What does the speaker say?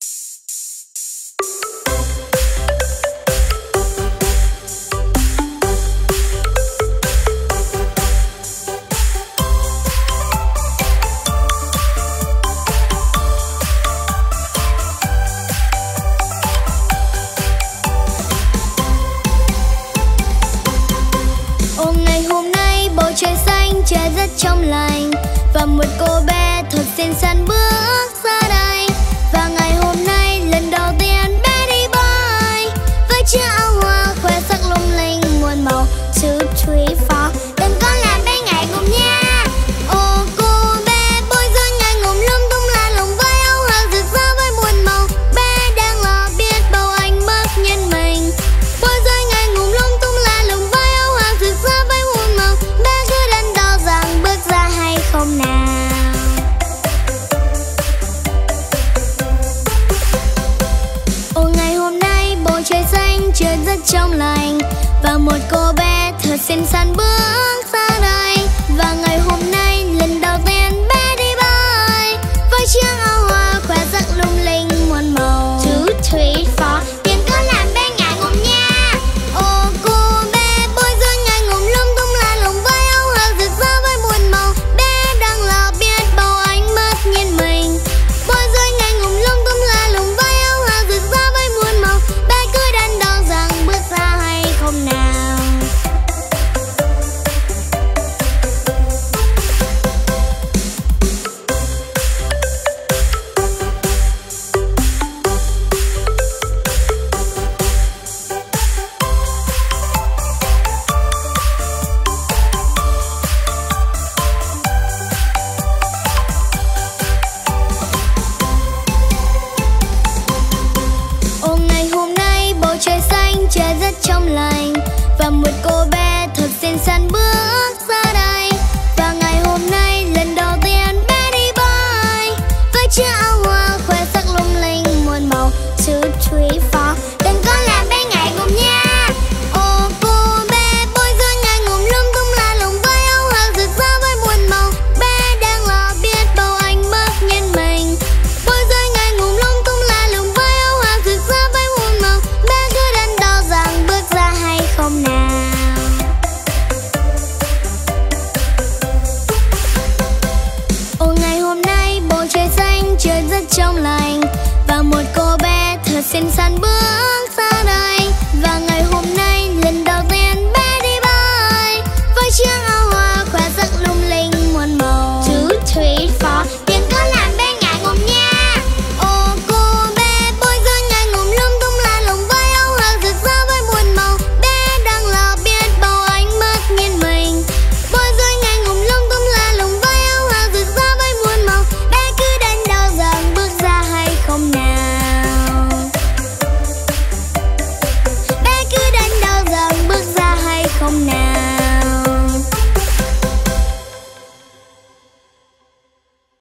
Trời rất trong lành và một cô bé thật xinh xắn bước ra đây. Và ngày hôm nay lần đầu tiên bé đi bơi với chiếc áo hoa khoe sắc lung linh muôn màu. 2, 3, 4, đừng có làm bé ngại ngùng nha. Ô cô bé bối rối ngại ngùng lung tung la lùng với áo hoa rực rỡ với muôn màu. Bé đang lo biết bao ánh mắt nhìn mình. Bối rối ngại ngùng lung tung la lùng với áo hoa rực rỡ với muôn màu. Bé cứ đắn đo rằng bước ra hay không nào. Ồ ngày hôm nay bầu trời xanh trời rất trong lành và một cô bé thật xinh xắn bước ra đây. Và ngày hôm nay